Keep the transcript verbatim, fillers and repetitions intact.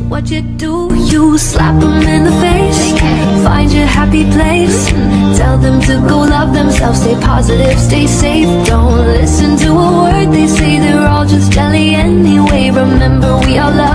What you do, you slap them in the face. Find your happy place. Tell them to go love themselves. Stay positive, stay safe. Don't listen to a word they say. They're all just jelly anyway. Remember, we all love